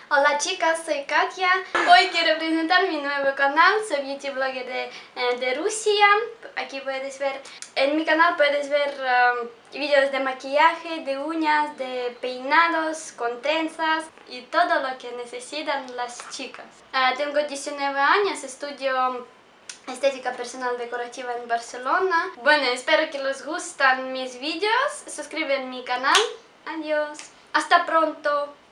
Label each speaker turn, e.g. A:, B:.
A: Hola chicas, soy Katia. Hoy quiero presentar mi nuevo canal. Soy beauty blogger de Rusia. Aquí puedes ver, en mi canal puedes ver vídeos de maquillaje, de uñas, de peinados, con trenzas y todo lo que necesitan las chicas. Tengo 19 años, estudio estética personal decorativa en Barcelona. Bueno, espero que les gustan mis vídeos. Suscríbete a mi canal. Adiós. Hasta pronto.